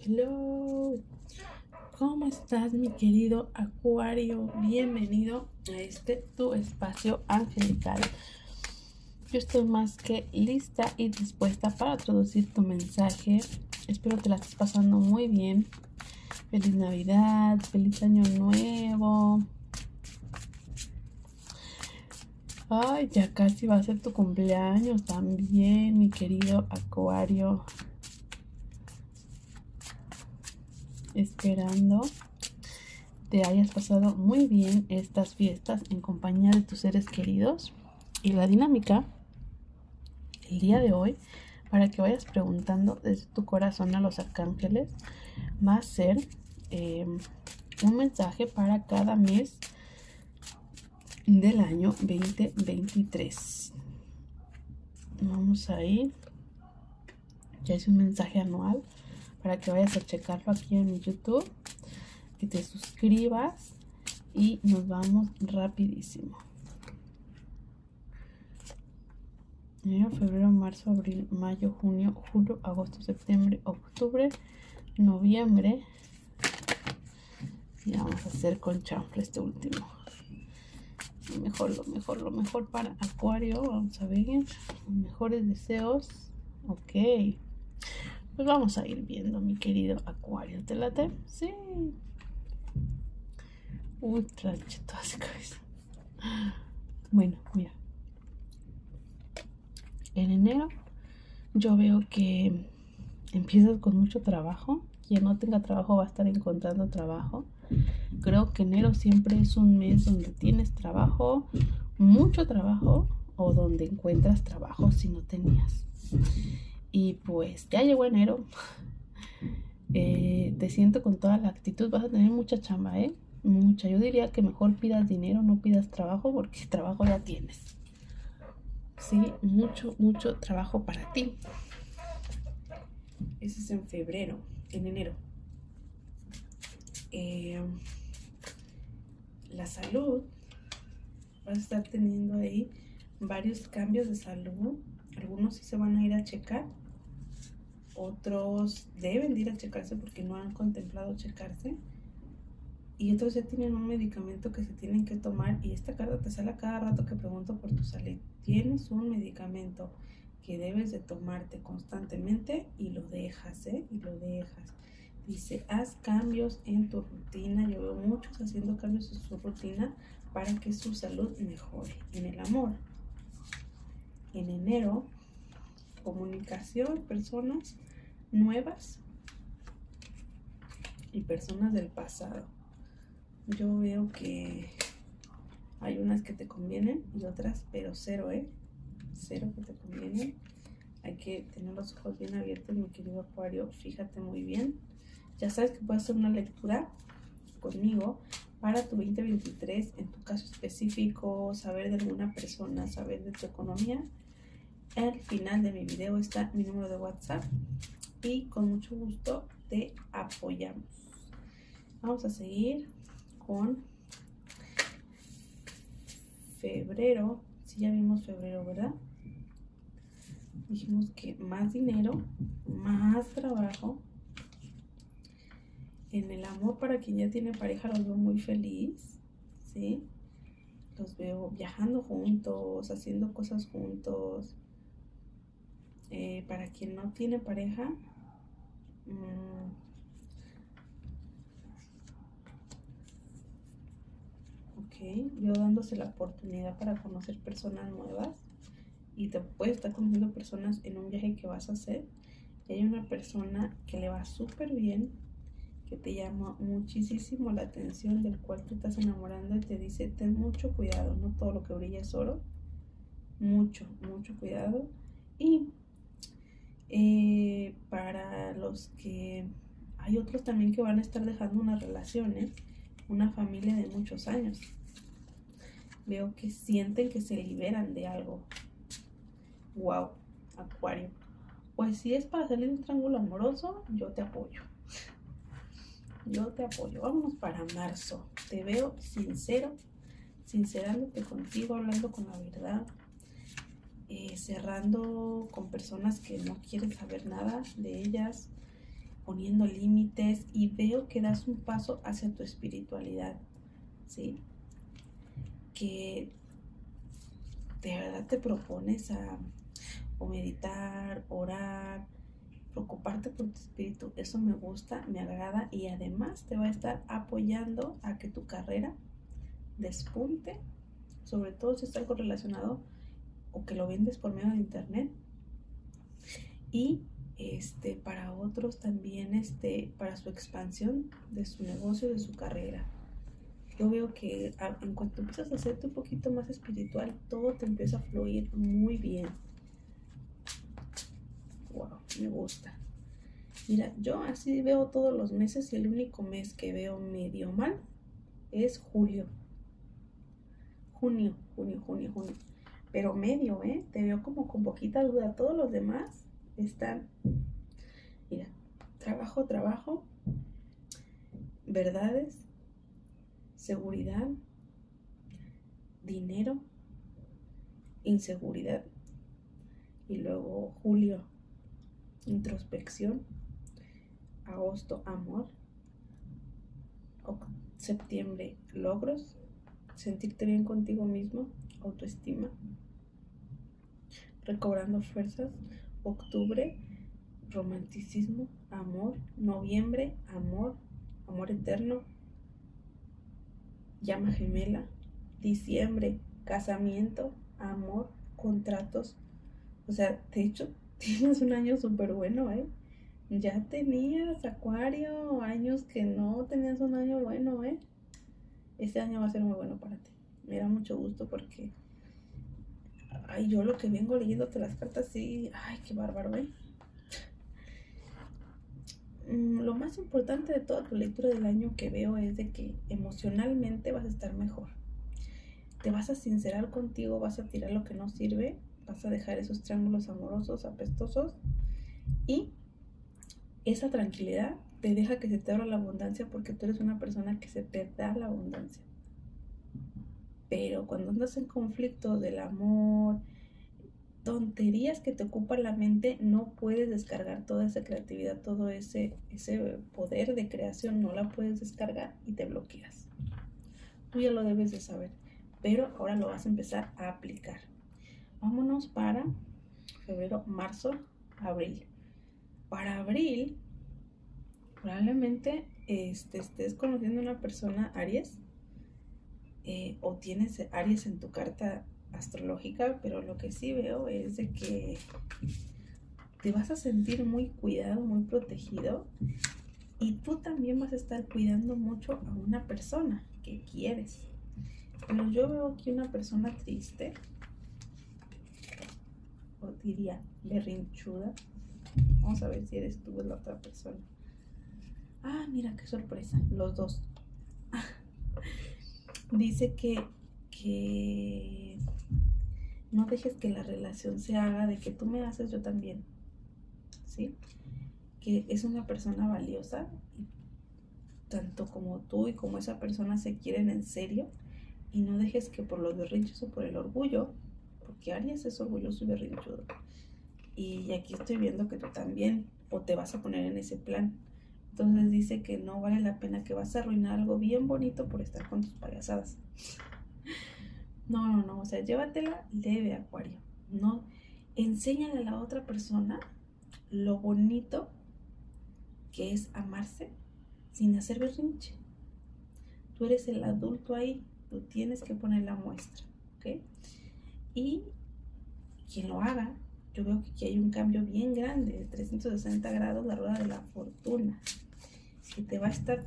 Hello, ¿cómo estás, mi querido Acuario? Bienvenido a tu espacio angelical. Yo estoy más que lista y dispuesta para traducir tu mensaje. Espero que la estés pasando muy bien. Feliz Navidad, feliz Año Nuevo. Ay, ya casi va a ser tu cumpleaños también, mi querido Acuario. Esperando te hayas pasado muy bien estas fiestas en compañía de tus seres queridos. Y la dinámica el día de hoy, para que vayas preguntando desde tu corazón a los arcángeles, va a ser un mensaje para cada mes del año 2023. Vamos a ir, ya es un mensaje anual para que vayas a checarlo aquí en mi YouTube, que te suscribas y nos vamos rapidísimo. Enero, febrero, marzo, abril, mayo, junio, julio, agosto, septiembre, octubre, noviembre. Y vamos a hacer con chanfle este último. Lo mejor para Acuario. Vamos a ver los mejores deseos. Ok, pues vamos a ir viendo, mi querido Acuario. ¿Te late? Sí. Ultra toda esa cabeza. Bueno, mira, en enero yo veo que empiezas con mucho trabajo. Quien no tenga trabajo va a estar encontrando trabajo. Creo que enero siempre es un mes donde tienes trabajo, mucho trabajo, o donde encuentras trabajo si no tenías. Y pues ya llegó enero. Te siento con toda la actitud. Vas a tener mucha chamba, mucha. Yo diría que mejor pidas dinero, no pidas trabajo, porque trabajo ya tienes. Sí, mucho trabajo para ti. Ese es en febrero. En enero, la salud, vas a estar teniendo ahí varios cambios de salud. Algunos sí se van a ir a checar, otros deben de ir a checarse porque no han contemplado checarse, y otros ya tienen un medicamento que se tienen que tomar. Y esta carta te sale a cada rato que pregunto por tu salud. Tienes un medicamento que debes de tomarte constantemente y lo dejas, y lo dejas. Dice, haz cambios en tu rutina. Yo veo muchos haciendo cambios en su rutina para que su salud mejore. En el amor, en enero, comunicación, personas nuevas y personas del pasado. Yo veo que hay unas que te convienen y otras, pero cero, cero que te convienen. Hay que tener los ojos bien abiertos, mi querido Acuario. Fíjate muy bien. Ya sabes que puedes hacer una lectura conmigo para tu 2023, en tu caso específico, saber de alguna persona, saber de tu economía. Al final de mi video está mi número de WhatsApp y con mucho gusto te apoyamos. Vamos a seguir con febrero. Si ya vimos febrero, ¿verdad? Dijimos que más dinero, más trabajo. En el amor, para quien ya tiene pareja, los veo muy feliz, ¿sí? Los veo viajando juntos, haciendo cosas juntos. Para quien no tiene pareja, yo dándose la oportunidad para conocer personas nuevas. Y te puedes estar conociendo personas en un viaje que vas a hacer. Y hay una persona que le va súper bien, que te llama muchísimo la atención, del cual te estás enamorando, y te dice, ten mucho cuidado, no todo lo que brilla es oro. Mucho cuidado. Y para los que hay otros también que van a estar dejando una relación, una familia de muchos años. Veo que sienten que se liberan de algo. Wow, Acuario. Pues si es para salir de un triángulo amoroso, yo te apoyo. Yo te apoyo. Vámonos para marzo. Te veo sincero, sincerándote contigo, hablando con la verdad, cerrando con personas que no quieres saber nada de ellas. poniendo límites y veo que das un paso hacia tu espiritualidad, ¿sí? Que de verdad te propones a o meditar, orar, preocuparte por tu espíritu. Eso me gusta, me agrada y además te va a estar apoyando a que tu carrera despunte, sobre todo si está algo relacionado o que lo vendes por medio de internet. Y para otros también para su expansión de su negocio, de su carrera. Yo veo que en cuanto empiezas a hacerte un poquito más espiritual, todo te empieza a fluir muy bien. Wow, me gusta. Mira, yo así veo todos los meses y el único mes que veo medio mal es julio. Junio. Pero medio, te veo como con poquita duda. Todos los demás están, mira, trabajo, verdades, seguridad, dinero, inseguridad. Y luego julio, introspección. Agosto, amor. Septiembre, logros. Sentirte bien contigo mismo, autoestima. Recobrando fuerzas. Octubre, romanticismo, amor. Noviembre, amor eterno, llama gemela. Diciembre, casamiento, amor, contratos. O sea, de hecho, tienes un año súper bueno, Ya tenías, Acuario, años que no tenías un año bueno, Este año va a ser muy bueno para ti. Me da mucho gusto porque, yo lo que vengo leyéndote las cartas, sí, qué bárbaro, Lo más importante de toda tu lectura del año que veo es de que emocionalmente vas a estar mejor. Te vas a sincerar contigo, vas a tirar lo que no sirve, vas a dejar esos triángulos amorosos, apestosos, y esa tranquilidad te deja que se te abra la abundancia porque tú eres una persona que se te da la abundancia. Pero cuando andas en conflictos del amor, tonterías que te ocupan la mente, no puedes descargar toda esa creatividad, todo ese poder de creación, no la puedes descargar y te bloqueas. Tú ya lo debes de saber, pero ahora lo vas a empezar a aplicar. Vámonos para febrero, marzo, abril. Para abril, probablemente estés conociendo a una persona Aries, o tienes Aries en tu carta astrológica, pero lo que sí veo es de que te vas a sentir muy cuidado, muy protegido, y tú también vas a estar cuidando mucho a una persona que quieres. Pero yo veo aquí una persona triste, o diría berrinchuda. Vamos a ver si eres tú o la otra persona. Mira qué sorpresa, los dos. Dice que no dejes que la relación se haga de que tú me haces, yo también, ¿sí? Que es una persona valiosa, y tanto como tú y como esa persona se quieren en serio, y no dejes que por los berrinches o por el orgullo, porque Aries es orgulloso y berrinchudo, y aquí estoy viendo que tú también, o te vas a poner en ese plan. Entonces dice que no vale la pena, que vas a arruinar algo bien bonito por estar con tus payasadas. No, o sea, llévatela leve, Acuario. No, enséñale a la otra persona lo bonito que es amarse sin hacer berrinche. Tú eres el adulto ahí, tú tienes que poner la muestra, ¿ok? Y quien lo haga, yo veo que aquí hay un cambio bien grande, de 360 grados, la rueda de la fortuna. Que te va a estar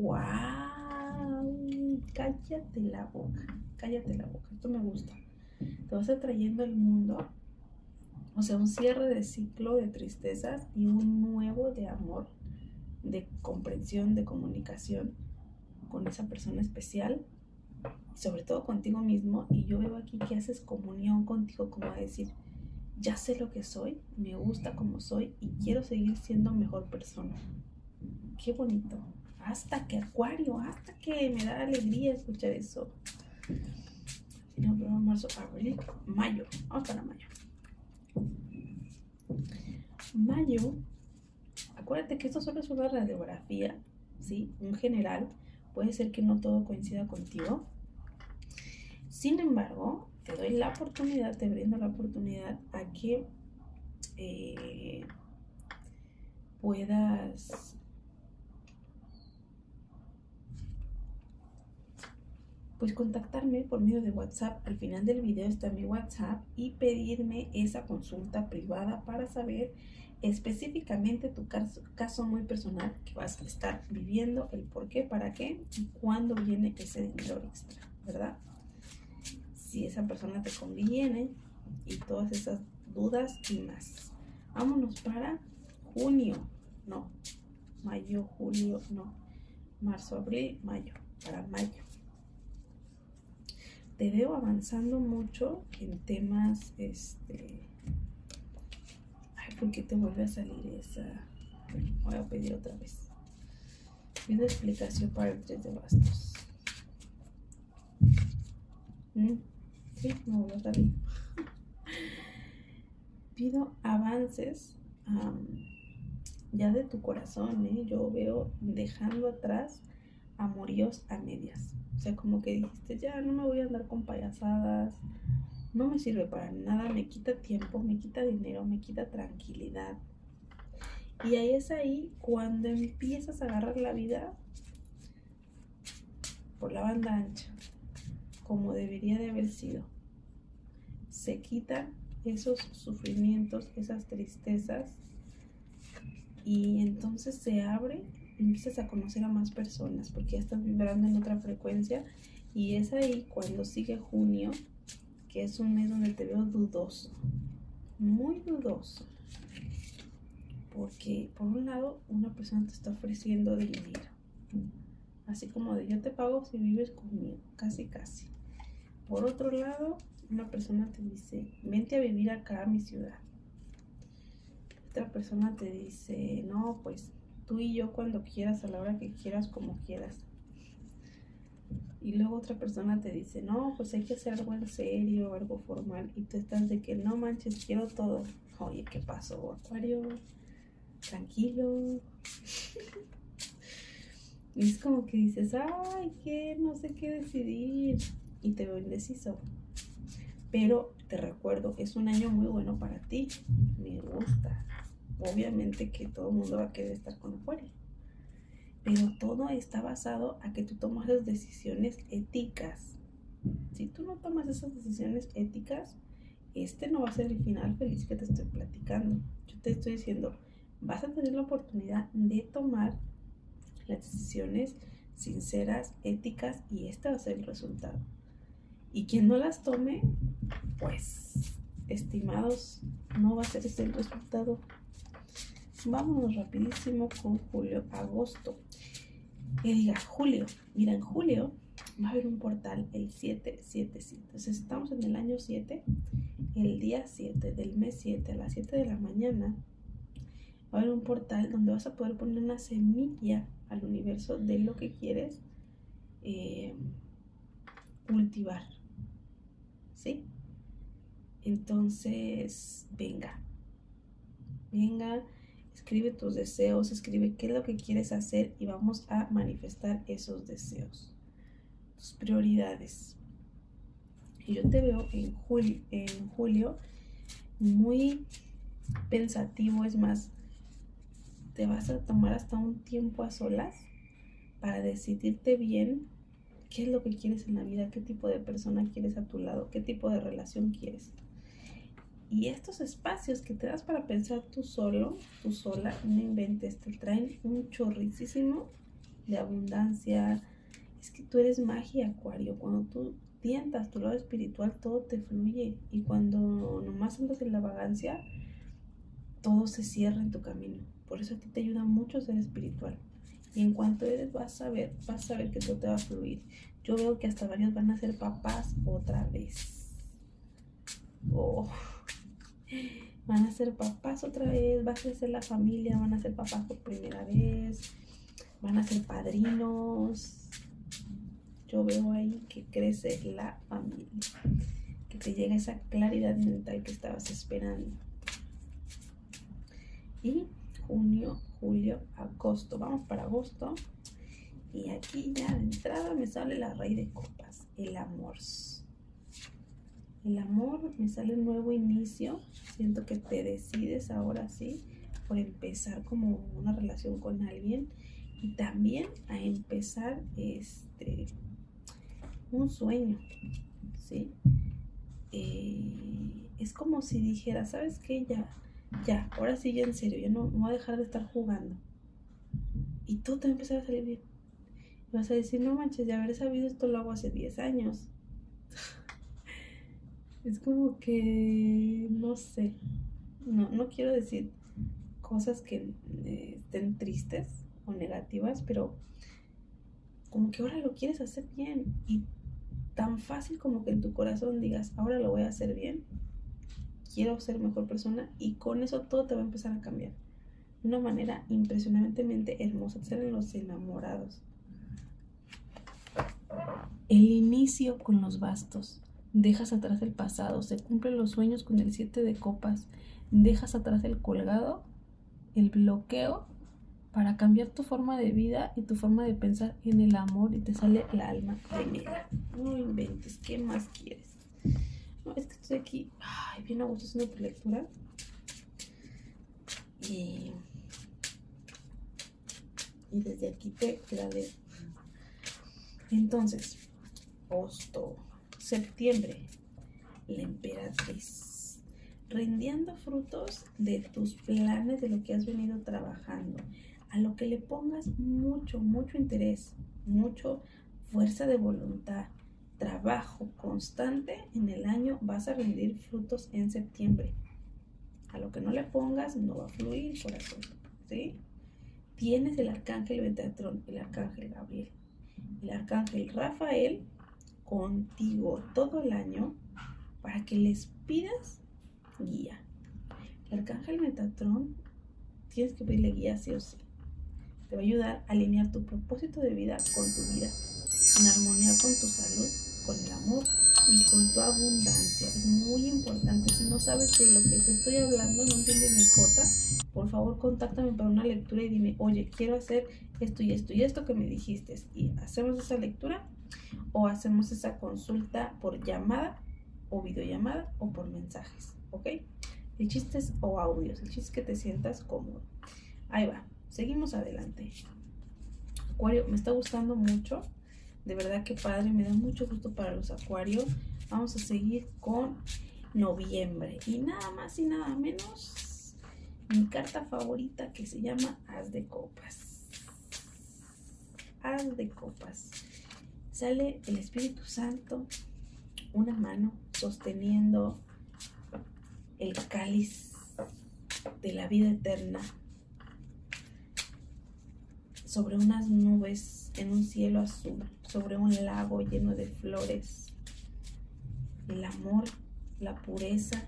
¡wow! Cállate la boca, esto me gusta. Te vas atrayendo al mundo, o sea, un cierre de ciclo de tristezas y un nuevo de amor, de comprensión, de comunicación con esa persona especial, y sobre todo contigo mismo. Y yo veo aquí que haces comunión contigo, como a decir, ya sé lo que soy, me gusta como soy y quiero seguir siendo mejor persona. Qué bonito. Hasta que Acuario, hasta que me da alegría escuchar eso. Febrero, marzo, abril, mayo. Vamos para mayo. Mayo, Acuérdate que esto solo es una radiografía, ¿sí? Un general. Puede ser que no todo coincida contigo. Sin embargo, te brindo la oportunidad a que puedas pues contactarme por medio de WhatsApp. Al final del video está mi WhatsApp y pedirme esa consulta privada para saber específicamente tu caso muy personal que vas a estar viviendo, el por qué, para qué y cuándo viene ese dinero extra, ¿verdad? Si esa persona te conviene y todas esas dudas y más. Vámonos para junio, no, mayo, julio, no, marzo, abril, mayo, para mayo. Te veo avanzando mucho en temas, ay, ¿por qué te vuelve a salir esa? Voy a pedir otra vez. Pido explicación para el 3 de bastos. Sí, me vuelve a salir. Pido avances ya de tu corazón, Yo veo dejando atrás amoríos a medias. O sea, como que dijiste, ya no me voy a andar con payasadas, no me sirve para nada, me quita tiempo, me quita dinero, me quita tranquilidad. Y ahí es cuando empiezas a agarrar la vida por la banda ancha, como debería de haber sido. Se quitan esos sufrimientos, esas tristezas, y entonces se abre, empiezas a conocer a más personas porque ya estás vibrando en otra frecuencia. Y es ahí cuando sigue junio, que es un mes donde te veo dudoso, muy dudoso, porque por un lado una persona te está ofreciendo dinero, así como de yo te pago si vives conmigo, casi casi. Por otro lado, una persona te dice, vente a vivir acá a mi ciudad. Otra persona te dice, no, pues tú y yo cuando quieras, a la hora que quieras, como quieras. Y luego otra persona te dice, no, pues hay que hacer algo en serio, algo formal. Y tú estás de que no manches, quiero todo. Oye, ¿qué pasó, Acuario? Tranquilo. Y es como que dices, ay, que no sé qué decidir. Y te veo indeciso. Pero te recuerdo, es un año muy bueno para ti. Me gusta. Obviamente que todo el mundo va a querer estar con Acuario. Pero todo está basado a que tú tomas las decisiones éticas. Si tú no tomas esas decisiones éticas, no va a ser el final feliz que te estoy platicando. Yo te estoy diciendo, vas a tener la oportunidad de tomar las decisiones sinceras, éticas, y este va a ser el resultado. Y quien no las tome, pues, estimados, no va a ser ese el resultado. Vámonos rapidísimo con julio, agosto. Julio. Mira, en julio va a haber un portal, el 777. Entonces estamos en el año 7, el día 7 del mes 7 a las 7 de la mañana. Va a haber un portal donde vas a poder poner una semilla al universo de lo que quieres cultivar. ¿Sí? Entonces, venga, escribe tus deseos, escribe qué es lo que quieres hacer y vamos a manifestar esos deseos, tus prioridades. Y yo te veo en julio muy pensativo, es más, te vas a tomar hasta un tiempo a solas para decidirte bien qué es lo que quieres en la vida, qué tipo de persona quieres a tu lado, qué tipo de relación quieres. Y estos espacios que te das para pensar tú solo, tú sola, no inventes, te traen un chorricísimo de abundancia. Es que tú eres magia, Acuario. Cuando tú tientas tu lado espiritual, todo te fluye. Y cuando nomás andas en la vagancia, todo se cierra en tu camino. Por eso a ti te ayuda mucho ser espiritual. Y en cuanto eres, vas a ver que todo te va a fluir. Yo veo que hasta varios van a ser papás otra vez. Oh. Van a ser papás otra vez, va a crecer la familia, van a ser papás por primera vez, van a ser padrinos. Yo veo ahí que crece la familia, que te llega esa claridad mental que estabas esperando. Y julio, agosto. Vamos para agosto. Y aquí ya de entrada me sale la Rey de Copas, el amor. El amor, me sale un nuevo inicio. Siento que te decides ahora sí por empezar como una relación con alguien y también a empezar un sueño, ¿sí? Es como si dijera, ¿sabes qué? Ya, ahora sí, ya en serio, ya no voy a dejar de estar jugando. Y todo te va a empezar a salir bien. Y vas a decir, no manches, de haber sabido esto lo hago hace 10 años. Es como que, no sé, no quiero decir cosas que estén tristes o negativas, pero como que ahora lo quieres hacer bien y tan fácil como que en tu corazón digas, ahora lo voy a hacer bien, quiero ser mejor persona y con eso todo te va a empezar a cambiar de una manera impresionantemente hermosa. Te salen los enamorados. El inicio con los bastos. Dejas atrás el pasado, se cumplen los sueños con el 7 de copas, dejas atrás el colgado, el bloqueo, para cambiar tu forma de vida y tu forma de pensar en el amor y te sale la alma gemela. No inventes, ¿qué más quieres? No, es que estoy aquí, bien a gusto haciendo tu lectura y desde aquí te la leo. Entonces, agosto, septiembre, la emperatriz, rindiendo frutos de tus planes, de lo que has venido trabajando, a lo que le pongas mucho interés, mucho fuerza de voluntad, trabajo constante en el año, vas a rendir frutos en septiembre. A lo que no le pongas no va a fluir, corazón, ¿sí? Tienes el arcángel Metatrón, el arcángel Gabriel, el arcángel Rafael contigo todo el año para que les pidas guía. El arcángel Metatrón tienes que pedirle guía sí o sí. Te va a ayudar a alinear tu propósito de vida con tu vida, en armonía con tu salud, con el amor y con tu abundancia. Es muy importante. Si no sabes de lo que te estoy hablando, no entiendes mi jota, por favor contáctame para una lectura y dime, oye, quiero hacer esto y esto y esto que me dijiste, y hacemos esa lectura o hacemos esa consulta por llamada o videollamada o por mensajes, ¿ok? El chiste es, o audios, el chiste es que te sientas cómodo. Ahí va, seguimos adelante. Acuario, me está gustando mucho, de verdad que padre, me da mucho gusto para los Acuarios. Vamos a seguir con noviembre y nada más y nada menos mi carta favorita, que se llama As de Copas. As de Copas. Sale el Espíritu Santo, una mano sosteniendo el cáliz de la vida eterna sobre unas nubes en un cielo azul, sobre un lago lleno de flores. El amor, la pureza.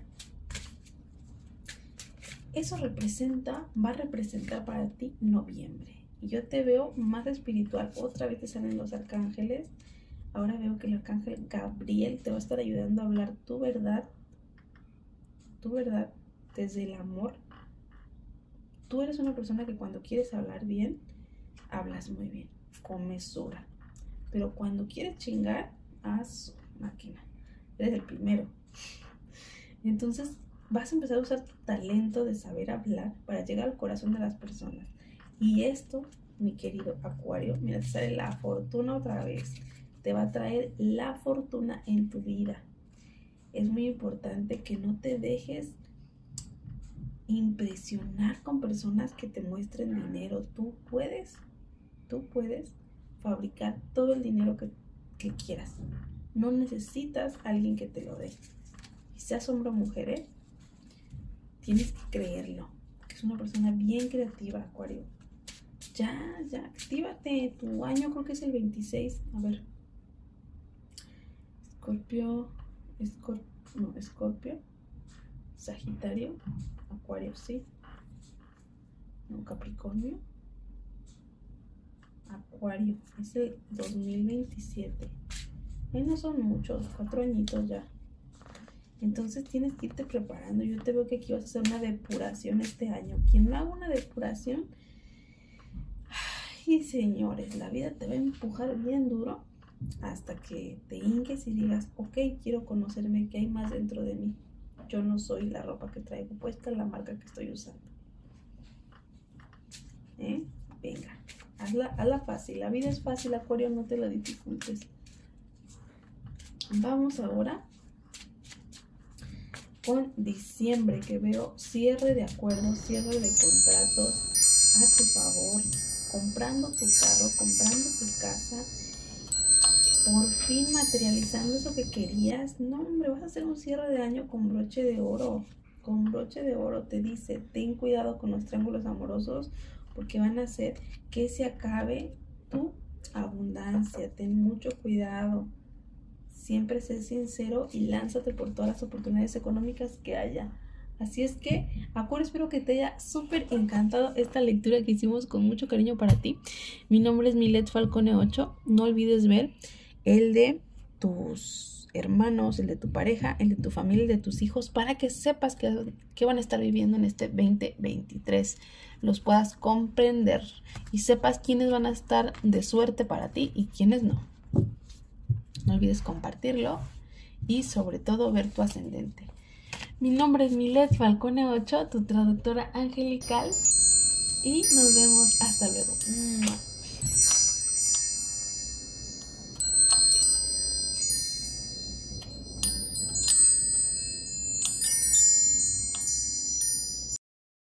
Eso va a representar para ti noviembre. Y yo te veo más espiritual. Otra vez te salen los arcángeles. Ahora veo que el arcángel Gabriel te va a estar ayudando a hablar tu verdad desde el amor. Tú eres una persona que cuando quieres hablar bien, hablas muy bien, con mesura. Pero cuando quieres chingar, haz máquina. Eres el primero. Entonces vas a empezar a usar tu talento de saber hablar para llegar al corazón de las personas. Y esto, mi querido Acuario, mira, te sale la fortuna otra vez. Te va a traer la fortuna en tu vida. Es muy importante que no te dejes impresionar con personas que te muestren dinero. Tú puedes fabricar todo el dinero que quieras. No necesitas a alguien que te lo dé. Y seas hombre o mujer, tienes que creerlo. Que es una persona bien creativa, Acuario. Ya, actívate. Tu año creo que es el 26. A ver. Escorpio, Sagitario, Acuario, sí. No, Capricornio, Acuario. Es el 2027. No son muchos, 4 añitos ya. Entonces tienes que irte preparando. Yo te veo que aquí vas a hacer una depuración este año. Quien no haga una depuración Sí, señores, la vida te va a empujar bien duro hasta que te hinques y digas, ok, quiero conocerme, qué hay más dentro de mí. Yo no soy la ropa que traigo puesta, la marca que estoy usando. Venga, hazla fácil. La vida es fácil, Acuario, no te la dificultes. Vamos ahora con diciembre, que veo cierre de acuerdos, cierre de contratos a tu favor, comprando tu carro, comprando tu casa, por fin materializando eso que querías. No, hombre, vas a hacer un cierre de año con broche de oro. Con broche de oro te dice, ten cuidado con los triángulos amorosos porque van a hacer que se acabe tu abundancia. Ten mucho cuidado. Siempre sé sincero y lánzate por todas las oportunidades económicas que haya. Así es que, Acuario, espero que te haya súper encantado esta lectura que hicimos con mucho cariño para ti. Mi nombre es Milet Falcone 8. No olvides ver el de tus hermanos, el de tu pareja, el de tu familia, el de tus hijos, para que sepas que van a estar viviendo en este 2023. Los puedas comprender y sepas quiénes van a estar de suerte para ti y quiénes no. No olvides compartirlo y sobre todo ver tu ascendente. Mi nombre es Milet Falcone 8, tu traductora angelical, y nos vemos hasta luego.